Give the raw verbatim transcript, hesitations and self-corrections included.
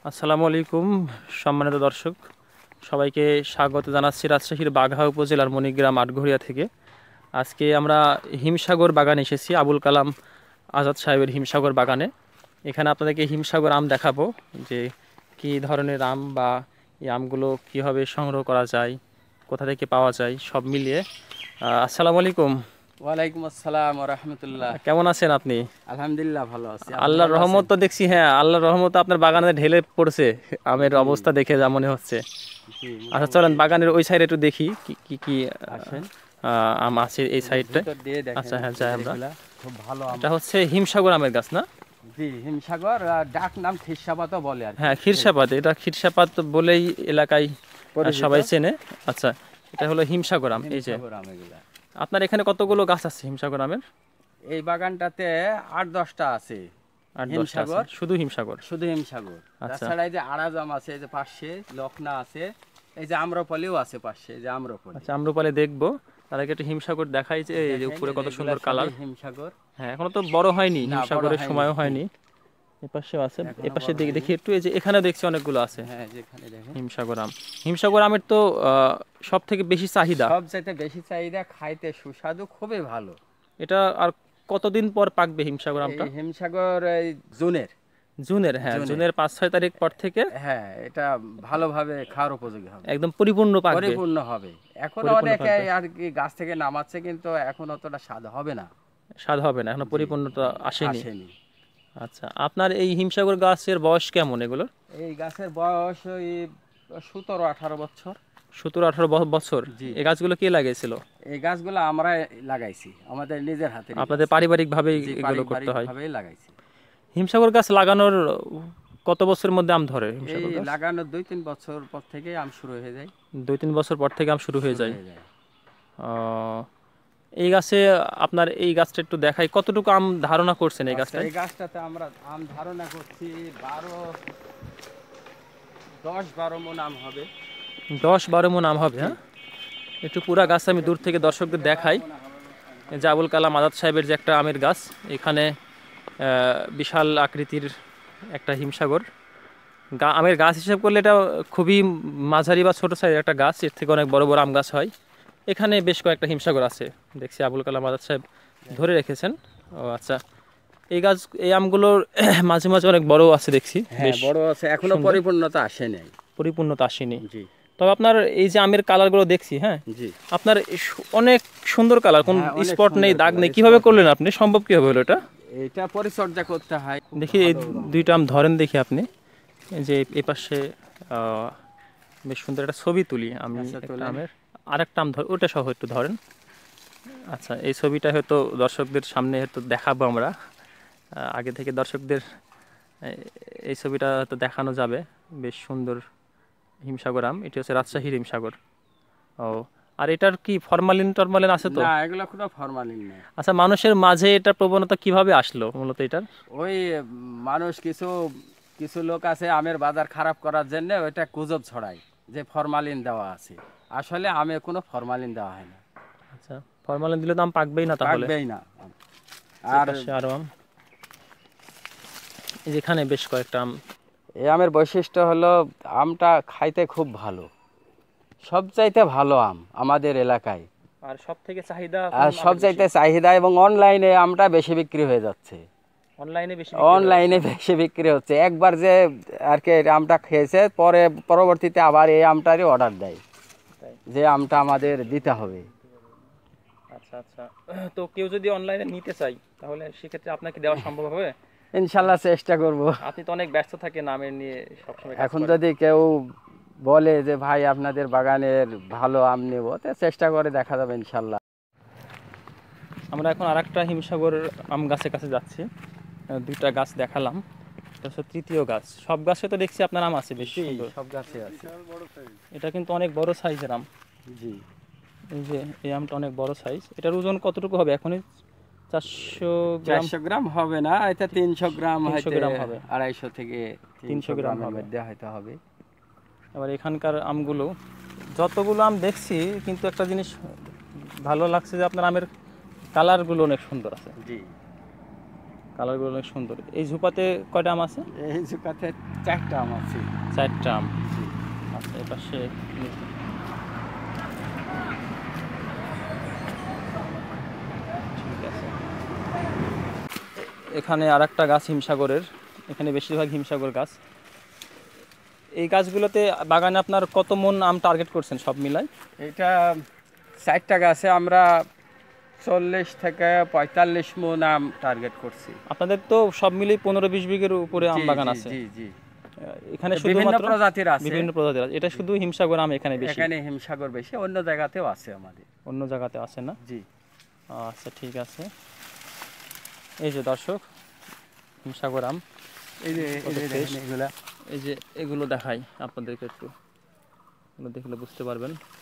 আসসালামু আলাইকুম সম্মানিত দর্শক, সবাইকে স্বাগত জানাচ্ছি রাজশাহীর বাঘা উপজেলার মণিগ্রাম আটঘরিয়া থেকে। আজকে আমরা হিমসাগর বাগানে এসেছি, আবুল কালাম আজাদ সাহেবের হিমসাগর বাগানে। এখানে আপনাদেরকে হিমসাগর আম দেখাবো, যে কী ধরনের আম বা এই আমগুলো কীভাবে সংগ্রহ করা যায়, কোথা থেকে পাওয়া যায়, সব মিলিয়ে। আহ, আসসালামু আলাইকুম। ওয়ালাইকুম আসসালাম ওয়া রাহমাতুল্লাহ। কেমন আছেন আপনি? আলহামদুলিল্লাহ ভালো আছি। আপনি আল্লাহর ভালো রহমত আছেন? তো দেখছি, হ্যাঁ আল্লাহর রহমত আপনার বাগানে ঢেলে পড়ছে আমের জি অবস্থা দেখে যা মনে হচ্ছে। জি আচ্ছা চলেন মোটামুটি বাগানের ওই সাইডে একটু দেখি কি কি কি আসেন। আহ, আম আছে এই এই যে সাইডটায়। ভিতর দিয়ে দেখেন, আচ্ছা হ্যাঁ, এই যাই যে আমরা। এগুলা খুব ভালো আম। এটা হচ্ছে হিমসাগর আমের গাছ না? জি হিমসাগর, আর ডাক নাম খিরসাপাতও বলে আর কি। হ্যাঁ খিরসাপাত, এটা খিরসাপাত বলেই এলাকায় আহ, পরিচিত সবাই চেনে। আচ্ছা, এটা হলো হিমসাগর আম। এই যে হিমসাগর আম এগুলা। আপনার এখানে কতগুলো গাছ আছে হিমসাগর আমের? এই বাগানটাতে আট দশটা আছে আট দশটা আছে, হিমসাগর, শুধু হিমসাগর? শুধু হিমসাগর। আচ্ছা তাছাড়া এই যে আড়াজাম আছে, এই যে পাশে লখনা আছে, এই যে আম্রপলিও আছে পাশে, এই যে আম্রপলি। আচ্ছা, আম্রপালি দেখবো, তার আগে একটু হিমসাগর দেখাই, যে এই যে দেখেন, উপরে এই কত যে সুন্দর এগুলা কালার। সবই হিমসাগর। হ্যাঁ এখনো তো বড় হয়নি, না, বড় হিমসাগরের হয়নি। সময়ও হয়নি। এপাশেও আছে, এখনো এপাশে বড় দেখি হয়নি। দেখি একটু, এই যে এখানে দেখছি অনেকগুলো আছে হ্যাঁ যেখানে দেখেন হিমসাগর আম। হিমসাগর আমের তো সব থেকে বেশি চাহিদা। সবচাইতে বেশি চাহিদা, খাইতে সুস্বাদু, খুবই ভালো। এটা আর কতদিন পর পাকবে হিমসাগর আমটা? এই হিমসাগর এই জুনের, জুনের, হ্যাঁ জুনে। জুনের পাঁচ ছয় তারিখ পর থেকে হ্যাঁ এটা ভালোভাবে খাওয়ার উপযোগী হবে, একদম পরিপূর্ণ পাকবে। পরিপূর্ণ হবে। এখন পরিপূর্ণ অনেকে পাকবে, আর কি গাছ থেকে নামাচ্ছে, কিন্তু এখন অতটা স্বাদ হবে না। স্বাদ হবে না, এখনো জি, পরিপূর্ণতা আসেনি। আসেনি। আচ্ছা, আপনার এই হিমসাগর গাছের বয়স কেমন এগুলোর? এই গাছের বয়স ওই সতেরো আঠারো বছর। সতেরো আঠারো বছর? জি, এই গাছগুলো কে লাগিয়েছিল? এই গাছগুলো আমরা লাগাইছি আমাদের নিজের হাতে। আপনাদের পারিবারিক ভাবেই এগুলো করতে হয়? ভাবেই লাগাইছি। হিমসাগর গাছ লাগানোর কত বছরের মধ্যে আম ধরে এই হিমসাগর গাছ? লাগানোর দুই তিন বছর পর থেকে আম শুরু হয়ে যায়। দুই তিন বছর পর থেকে আম শুরু হয়ে শুরু যায়। হয়ে যায়। আহ, এই গাছে আপনার এই গাছটা একটু দেখাই, কতটুকু আম ধারণা করছেন এই আচ্ছা, গাছটায়? এই গাছটাতে আমরা আম ধারণা করছি বারো দশ বারো মন আম হবে। দশ বারো মন আম হবে? হ্যাঁ, একটু পুরা গাছ আমি দূর থেকে দর্শকদের দেখাই। এই যে আবুল কালাম আজাদ সাহেবের যে একটা আমের গাছ, এখানে আহ, বিশাল আকৃতির একটা হিমসাগর গা আমের গাছ হিসেব করলে এটা খুবই মাঝারি বা ছোট সাইজের একটা গাছ, এর থেকে অনেক বড় বড় আম গাছ হয়। এখানে বেশ কয়েকটা হিমসাগর আছে দেখছি আবুল কালাম আজাদ সাহেব ধরে রেখেছেন। ও আচ্ছা, এই গাছ এই আমগুলোর মাঝে মাঝে অনেক বড় আছে দেখছি, হ্যাঁ বেশ বড় আছে, এখনো সুন্দর। পরিপূর্ণতা আসে নাই। পরিপূর্ণতা আসেনি। জি তবে আপনার এই যে আমের কালারগুলো দেখছি, হ্যাঁ জি আপনার সু- অনেক সুন্দর কালার, কোন হ্যাঁ, অনেক স্পট নেই, সুন্দর দাগ colour, নেই, কিভাবে spot করলেন আপনি? সম্ভব কিভাবে হলো এটা? এটা পরিচর্যা করতে হয়। খুব দেখি এই ভালো রঙ। দুইটা আম ধরেন দেখি আপনি, এই যে এই পাশে আহ, বেশ সুন্দর একটা ছবি তুলি আমি আচ্ছা, একটা তোলেন। আমের। আরেকটা আম ধর, ওটা সহ একটু ধরেন। আচ্ছা, এই ছবিটা হয়তো দর্শকদের সামনে হয়তো দেখাবো আমরা, আহ, আগে থেকে দর্শকদের এ- এই ছবিটা হয়তো দেখানো যাবে। বেশ সুন্দর হিমসাগর আম, এটি হচ্ছে রাজশাহীর হিমসাগর। ও, আর এটার কি ফরমালিন টরমালিন আছে তো? না, এগুলো কোনো ফরমালিন নেই। আচ্ছা, মানুষের মাঝে এটা প্রবণতা কিভাবে আসলো মূলত এটার? ওই উম, মানুষ কিছু কিছু লোক আছে আমের বাজার খারাপ করার জন্য ওইটা গুজব ছড়ায় যে ফরমালিন দেওয়া আছে। আসলে আমে কোনো ফরমালিন দেওয়া হয় না, আচ্ছা, ফরমালিন দিলে তো আম পাকবেই না তাহলে। পাকবেই না। এই আর পাশে আরো আম, এই যেখানে বেশ কয়েকটা আম। এই আমের বৈশিষ্ট্য হলো আমটা খাইতে খুব ভালো, সবচাইতে ভালো আম আমাদের এলাকায়। আর সব থেকে চাহিদা আর সবচাইতে চাহিদা, এবং অনলাইনে আমটা বেশি বিক্রি হয়ে যাচ্ছে। অনলাইনে বেশি? অনলাইনে বেশি বিক্রি হচ্ছে। একবার যে আর কি এই আমটা খেয়েছে, পরে পরবর্তীতে আবার এই আমটারই অর্ডার দেয় তাই? যে আমটা আমাদের দিতে হবে। আচ্ছা আচ্ছা, তো কেউ যদি অনলাইনে নিতে চাই তাহলে সেক্ষেত্রে আপনাকে দেওয়া সম্ভব হবে? ইনশাল্লাহ চেষ্টা করব। আপনি তো অনেক ব্যস্ত থাকেন আমের নিয়ে সবসময় কাজ এখন করেন। যদি কেউ বলে যে ভাই আপনাদের বাগানের ভালো আম নেব, তো চেষ্টা করে দেখা যাবে ইনশাল্লাহ। আমরা এখন আরেকটা হিমসাগর আম গাছের কাছে যাচ্ছি। আহ, দুইটা গাছ দেখালাম, এটা হচ্ছে তৃতীয় গাছ। সব গাছে তো দেখছি আপনার আম আছে বেশ সুন্দর। সব গাছে আছে। এটা কিন্তু অনেক বড় সাইজের আম। জি এই যে এই আমটা অনেক বড় সাইজ। এটার ওজন কতটুকু হবে এখনই? চারশো গ্রাম? চারশো গ্রাম হবে না, এটা তিনশো গ্রাম, তিনশো হয়তো গ্রাম হবে। আড়াইশো থেকে তিনশো তিনশো গ্রাম গ্রামের হবে। মধ্যে হয়তো হবে। এবার এখানকার আমগুলো, যতগুলো আম দেখছি, কিন্তু একটা জিনিস ভালো লাগছে যে আপনার আমের কালারগুলো অনেক সুন্দর আছে। জি কালারগুলো অনেক সুন্দর। এই ঝুপাতে কয়টা আম আছে? এই ঝুঁকাতে চারটা আম আছে। চারটা আম। আচ্ছা, এই পাশে ঠিক আছে। এখানে আর একটা গাছ হিমসাগরের, এখানে বেশিরভাগ হিমসাগর গাছ। এই গাছগুলোতে বাগানে আপনার কত মন আম টার্গেট করছেন সব মিলাই? এটা চারটা গাছে আমরা চল্লিশ থেকে পঁয়তাল্লিশ মন আম টার্গেট করছি। আপনাদের তো সব মিলিয়ে পনেরো বিশ বিঘের উপরে আম জি, বাগান জি, আছে। জি জি এখানে বিভিন্ন শুধুমাত্র প্রজাতির আছে। বিভিন্ন প্রজাতির আছে, এটা শুধু হিমসাগর আম এখানে বেশি? এখানে হিমসাগর বেশি, অন্য জায়গাতেও আছে আমাদের। অন্য জায়গাতে আছে না? জি। আচ্ছা ঠিক আছে। এই যে দর্শক, হিমসাগর আম, এই যে এই যে দেখেন এগুলা, এই যে এগুলো দেখাই আপনাদেরকে, একটু এগুলো দেখলে বুঝতে পারবেন।